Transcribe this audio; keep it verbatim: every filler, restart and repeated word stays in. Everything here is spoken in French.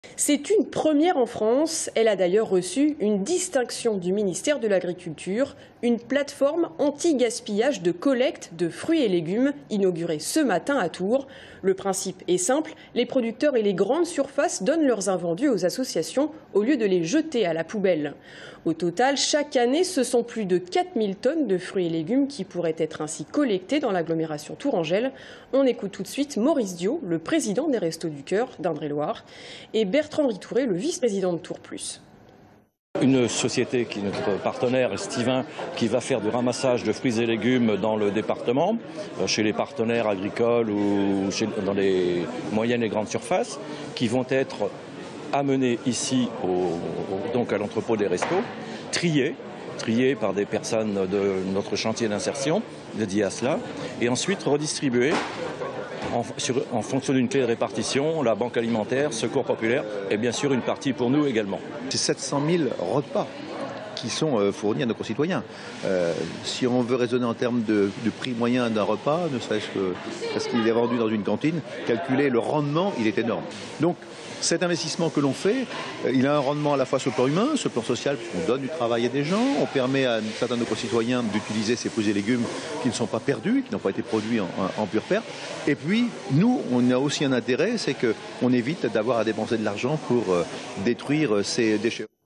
C'est une première en France. Elle a d'ailleurs reçu une distinction du ministère de l'Agriculture, une plateforme anti-gaspillage de collecte de fruits et légumes inaugurée ce matin à Tours. Le principe est simple, les producteurs et les grandes surfaces donnent leurs invendus aux associations au lieu de les jeter à la poubelle. Au total, chaque année, ce sont plus de quatre mille tonnes de fruits et légumes qui pourraient être ainsi collectés dans l'agglomération tourangelle. On écoute tout de suite Maurice Dio, le président des Restos du Cœur d'Indre-et-Loire, et Bertrand Ritouré, le vice-président de Tours Plus. Une société qui est notre partenaire, Stivin, qui va faire du ramassage de fruits et légumes dans le département, chez les partenaires agricoles ou chez, dans les moyennes et grandes surfaces, qui vont être amenés ici au, au, donc à l'entrepôt des restos, triés, triés par des personnes de notre chantier d'insertion dédié à cela, et ensuite redistribués En, sur, en fonction d'une clé de répartition, la banque alimentaire, Secours Populaire et bien sûr une partie pour nous également. C'est sept cent mille repas qui sont euh, fournis à nos concitoyens. Euh, si on veut raisonner en termes de, de prix moyen d'un repas, ne serait-ce que parce qu'il est vendu dans une cantine, calculer le rendement, il est énorme. Donc cet investissement que l'on fait, euh, il a un rendement à la fois sur le plan humain, sur le plan social, puisqu'on donne du travail à des gens, on permet à certains de nos concitoyens d'utiliser ces fruits et légumes qui ne sont pas perdus, qui n'ont pas été produits en, en, en pure perte. Et puis, nous, on a aussi un intérêt, c'est qu'on évite d'avoir à dépenser de l'argent pour euh, détruire ces déchets.